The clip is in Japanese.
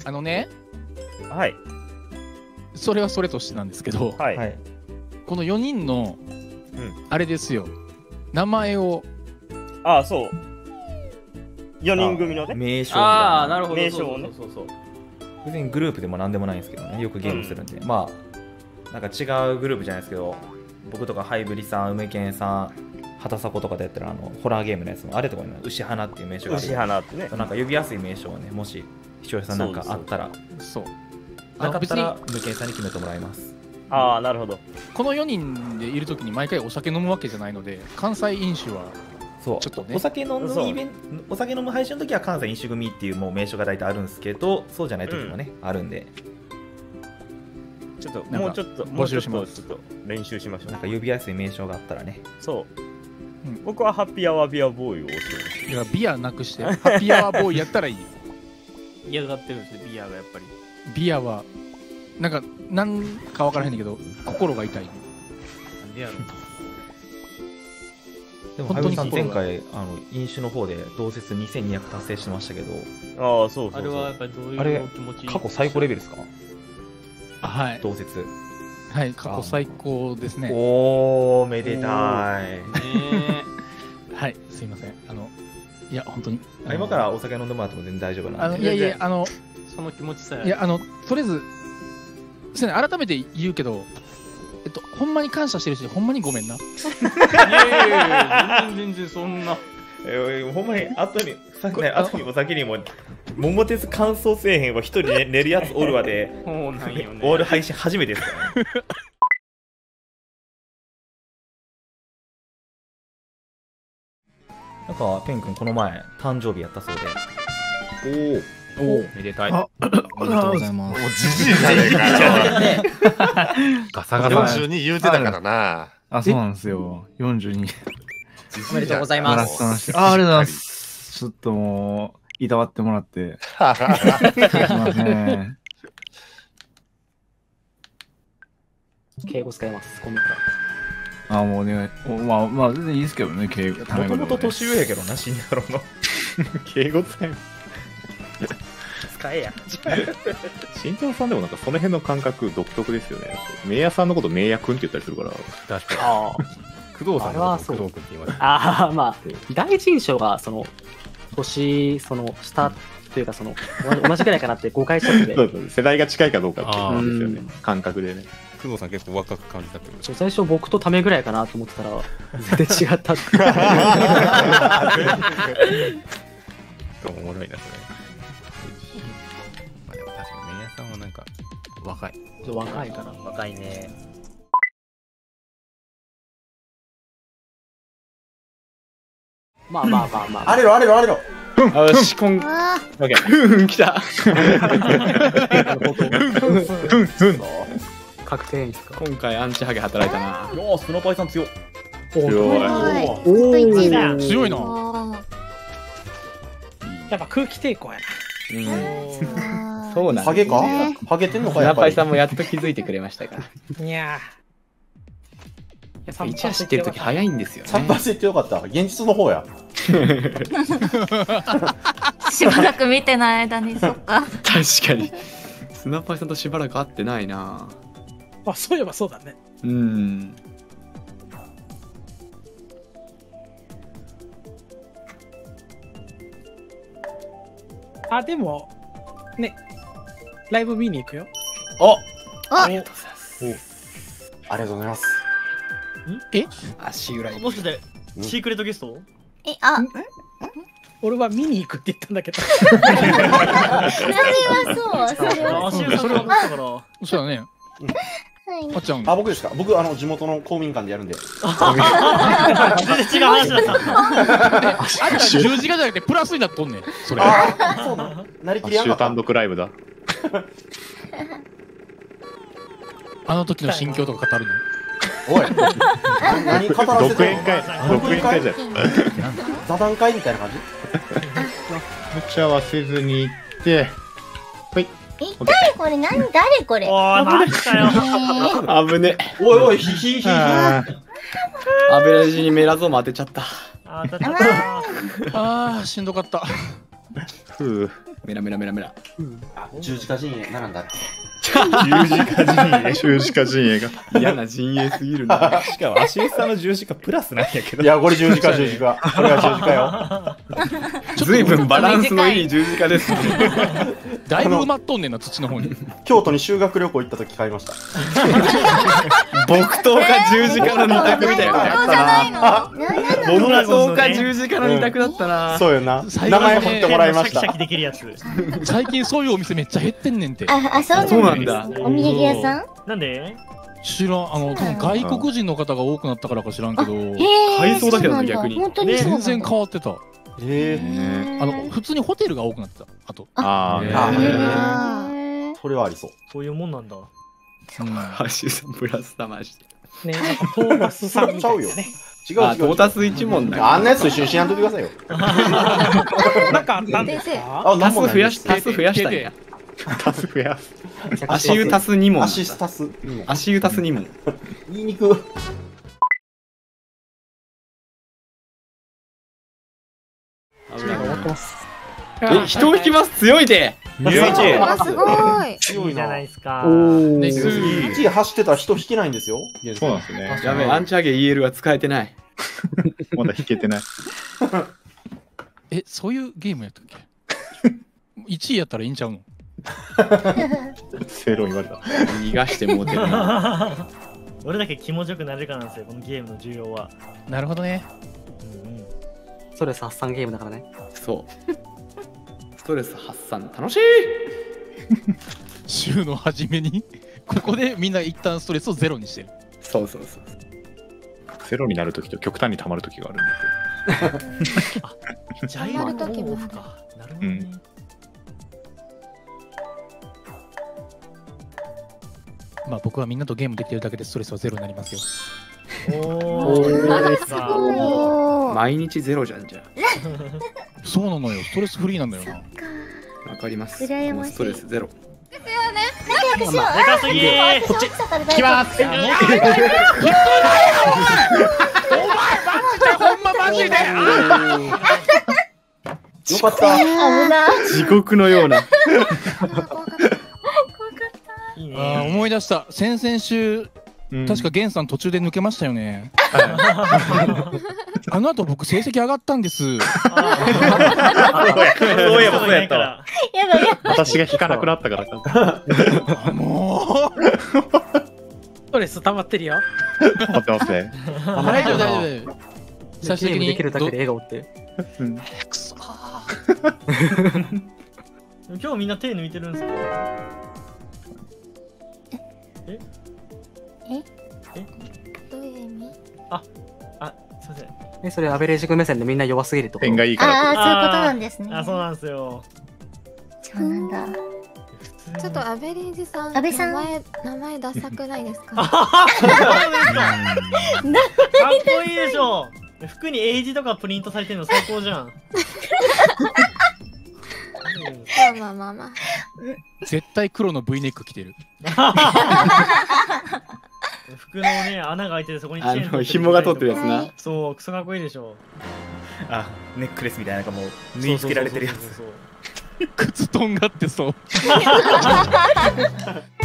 あのね、 はい。 それはそれとしてなんですけど、 はい。 この4人の、あれですよ、名前を。 ああ、そう。4人組のね。 名称。 ああ、なるほど。 名称をね。 そうそう。 別にグループでもなんでもないんですけどね、よくゲームするんで。まあ、なんか違うグループじゃないですけど、僕とかハイブリさん、梅健さん、畑迫とかでやったらホラーゲームのやつもあれとかに牛花っていう名称がある。 牛花ってね。 なんか呼びやすい名称をね、もし視聴者さんなんかあったら、 そう。 なかったら梅健さんに決めてもらいます。 ああ、なるほど。 この4人でいるときに毎回お酒飲むわけじゃないので、関西飲酒はそうちょっとね、 お酒飲む配信の時は関西飲酒組っていうもう名称が大体あるんですけど、そうじゃない時もね、あるんで、 ちょっともうちょっと練習しましょう。 なんか呼びやすい名称があったらね。 そう。僕はハッピーアワービアボーイを教えます。 いや、ビアなくしてハッピーアワーボーイやったらいいよ。 嫌がってるんですね、ビアがやっぱり。 ビアはなんか分からへんねんけど、心が痛い。 なんでやろう。 でも、ハイブリさん、前回飲酒の方で同説2200達成してましたけど、 ああ、そう。 あれはやっぱりどういう気持ち？ 過去最高レベルですか？ はい。 同説。 はい、過去最高ですね。 おー、めでたい。 はい、すいません。いや、本当に。 今からお酒飲んでもらっても全然大丈夫なんで。 いやいや、 その気持ちさえ。 いや、とりあえず、改めて言うけど、ほんまに感謝してるし、ほんまにごめんな。 いやいや、全然そんな。 ほんまに、後にお酒にも、桃鉄乾燥せえへんは一人で寝るやつおるわで、 そうなんよね。 終わる配信初めてですからね。なんか、ペン君この前、誕生日やったそうで。 おお、めでたい。 ありがとうございます。 もうじじいじゃねえかよ。ガサガサ42言うてたからな。 あ、そうなんですよ。42。 おめでとうございます。 ありがとうございます。ちょっともう、いたわってもらって。すいません。 敬語使います。今度から。 あ、もうね、まあ、全然いいですけどね、敬語。 もともと年上やけどな、死んだろうの。 敬語使い使えや。 新庄さんでもなんかその辺の感覚独特ですよね。名屋さんのこと名屋くんって言ったりするから。 確かに。 ああ。 工藤さんのこと工藤くんって言います。 ああ、まあ、第一印象が、年、下というか、同じぐらいかなって誤解しちゃって。 そうそう、世代が近いかどうかっていうことですよね。感覚でね。 工藤さん結構若く感じたってことですか？ 最初僕とためぐらいかなと思ってたら、全然違ったって。 おもろいな、それ。まあでも確かに、メイヤさんはなんか、若い。 若いから。 若いね。 まあ。 あれろ。 よし、オッケー。来た。 確定演出か。 今回アンチハゲ働いたな。 よー、スノパイさん強っ。 強いな。 やっぱ空気抵抗やな。そうなんハゲか？ハゲてんのかやっぱり。 スナパイさんもやっと気づいてくれましたから。 いや一話知ってるとき早いんですよね。 3%言ってよかった。現実の方や。 しばらく見てない間に、そっか。 確かに。スナパイさんとしばらく会ってないな。 あ、そういえばそうだね。あ、でも、ね、ライブ見に行くよ。 ありがとうございます。 ありがとうございます。 足裏に。 もしかしてシークレットゲスト？ 俺は見に行くって言ったんだけど。 何はそう、それは足裏だったから。 そうだね。あっちゃん。 あ、僕ですか。僕地元の公民館でやるんで。 全然違う話だった。 あっちゃん十字架じゃなくてプラスになっとんねん。それ。 そうなの。なりきりやんかった。 単独ライブだ。 あの時の心境とか語るの？ おい。何語らせてんの？ 独演会じゃん。 座談会みたいな感じ？ 打ち合わせずに行って、はい。 誰これ？誰これ？ おー、マジかよ。 危ね。 おい、ヒアベレージにメラゾーマ当てちゃった。 当たっちゃった。 しんどかった。 ふう。 メラメラメラメラ。 十字架陣営なんだっけ。 十字架陣営が。 嫌な陣営すぎるな。 しかも足湯さんの十字架プラスなんやけど。 いや、これ十字架、十字架。これが十字架よ。 ずいぶんバランスのいい十字架ですね。 だいぶ埋まっとんねんな、土の方に。 京都に修学旅行行った時買いました。 木刀か十字架の二択みたいな。 じゃないの。 木刀か十字架の二択だったな。 そうよな。名前振ってもらいました。 シャキシャキできるやつ。 最近そういうお店めっちゃ減ってんねんて。 そうなんだ。お土産屋さん？ なんで？ 知らん、多分外国人の方が多くなったからか知らんけど。 買いそうだけどね、逆に。 全然変わってた。普通にホテルが多くなってた。あと。 それはありそう。 そういうもんなんだ。 ハッシュさんプラス魂。 ね、トータスさんみたいなね。 違う違う。 トータス一問だ。 あんなやつと一緒にしやんといてくださいよ。 なんかあったんですか？ 足す増やしたんや。 足す増やす。 足湯足す2問。 足湯足す 2問。 言いにく。 人を引きます。強いで。 すごい。 強いじゃないですか。 1位走ってたら人引けないんですよ。 そうなんですね。 やべえ、アンチャゲ EL が使えてない。 まだ引けてない。 そういうゲームやったっけ？1位やったらいいんちゃうの？ 正論言われた。 逃がしてもうてるな。 どれだけ気持ちよくなれるかなんですよ、このゲームの重要は。 なるほどね。 ストレス発散ゲームだからね。 そう。ストレス発散楽しい。 週の初めにここでみんな一旦ストレスをゼロにしてる。 そうそうそう。 ゼロになるときと極端に溜まるときがあるんですよ。 ジャイアントオフか。なるほどね。 まあ僕はみんなとゲームできてるだけでストレスはゼロになりますよ。 毎日ゼロじゃんじゃ。 そうなのよ。ストレスフリーなんだよな。 わかります。 羨ましい。 ストレスゼロ。 ですよね。早くしよう。 でかすぎー。 こっち。 来ます。お前ほんまマジで。 よかった。 危ない。 地獄のような。 思い出した。先々週確かゲンさん途中で抜けましたよね。あの後僕成績上がったんです。そういえばそうやったわ。私が引かなくなったからか。 もうストレス溜まってるよ。 溜まってますね。 大丈夫大丈夫。 最終的にできるだけで笑顔って。 くそ。 今日みんな手抜いてるんですか？ どういう意味？ すいません。 それアベレージ目線でみんな弱すぎるところ。 点がいいから。 ああ、そういうことなんですね。 そうなんですよ。 そうなんだ。 ちょっとアベレージさん、 安倍さん名前ダサくないですか？ かっこいいでしょ。服に英字とかプリントされてるの最高じゃん。 まあまあまあ。 絶対黒の V ネック着てる。 服のね、穴が開いてるそこにチェーン紐が通ってるやつな。 そう、クソかっこいいでしょ。 あ、ネックレスみたいななんかもう縫い付けられてるやつ。 靴とんがってそう。